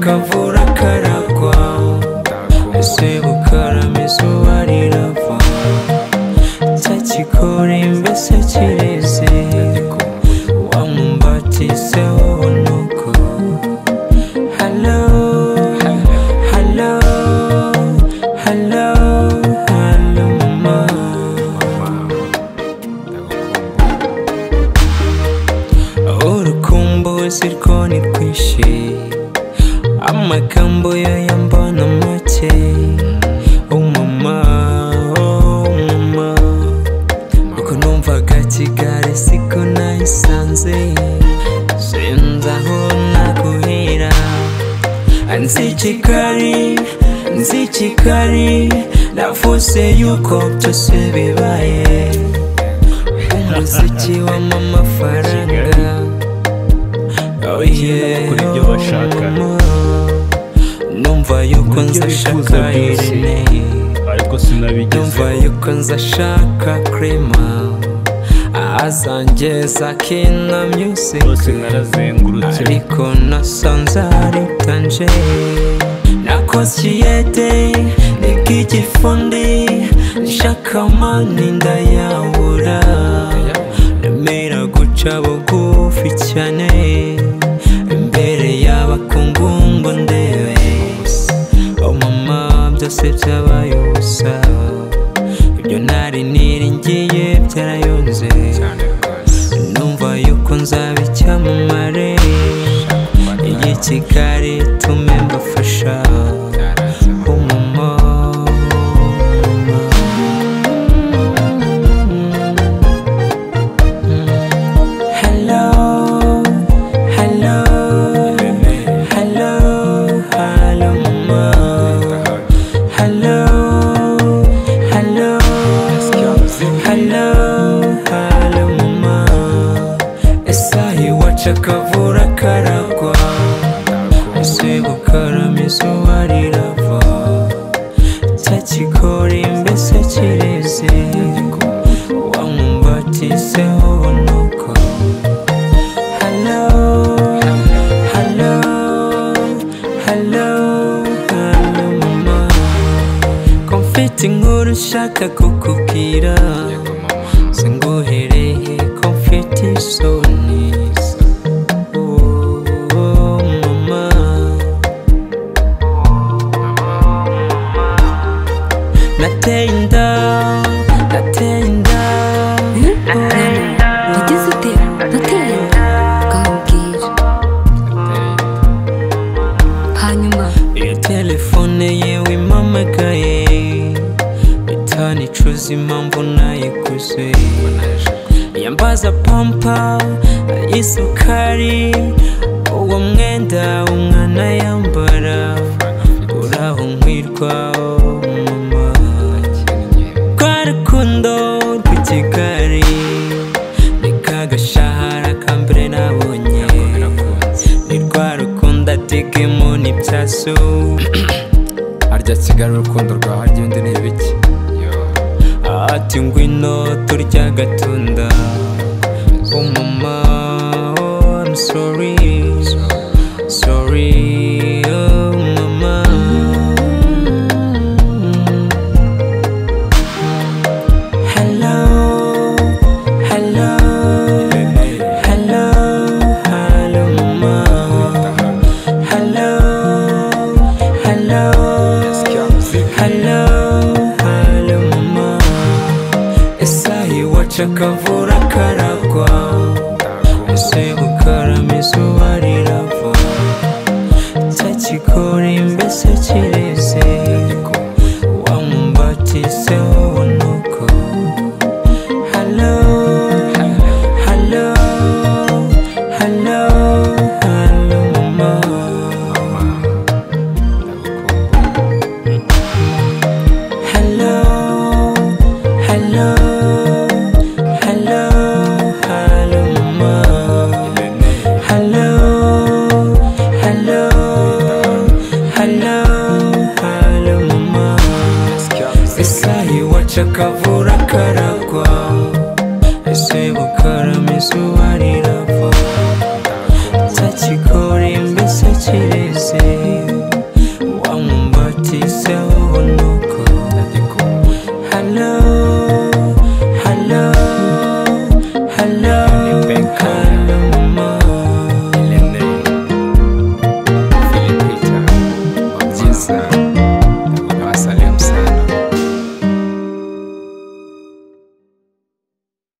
akavura karagwa, ese bukarama izuba rirava, cyakikore mbese kireze, wamumbatise wowe nuko. Hello, hello, hello, hello mama. Urukumbuzi rwo ni rwinshi, amagambo yo yambona make. Oh mama, oh mama, uko numvaga Kigali siko nayisanze, sinzi aho naguhera. Nzi Kigali, navuze yuko byose bibaye, umuziki w'amafaranga. Oh yeah, numva yuko nzashaka Irene, numva yuko nzashaka Crema, azangeza Kina Music, ariko nasanze ari tanje. Nakoze yede n'igifundi, nshaka mani ndayabura, nemera guca bugufi cyane imbere y'abakungu ngo ndebe. Oh mama, byose byabaye ubusa, ibyo nari niringiye byarayonze. Numva yuko nzaba icyamamare, iyi Kigali tume mbafasha. Oh mama, akavura karagwa, ese bukarama izuba rirava, cyakikore mbese kireze, wamumbatise wowe nuko. Hello, hello, hello, hello mama, ko mfite inkuru nshaka kukubwira, singuhereye ko mfite isoni. Telefone yewe impamagaye, bitanicuza impamvu nayiguze, yambaza pampa y'isukari, uwo mwenda umwana yambara, uraho nkwirwa. Oh mama, rwa rukundo rw'Ikigali ni kagashahara kambere nabonye, ni rwa rukundo ategemo n'ibyaso. Arya Kigali urukundo rwaharya undi ni ibiki? Ati ngwino turya agatunda. Oh mama, oh I'm sorry, sorry, oh mama. Hello, hello, hello, hello mama. Hello, hello, hello, hello mama. Esayi waca akavura karagwa, ese bukarama izuba rirava, cyakikore mbese kireze, wamumbatise wowe nuko. Hello, hello, hello, hello mama. Hello, hello, hello, hello mama. Hello, hello, hello, hello mama. Esayi waca akavura karagwa, ese bukarama izuba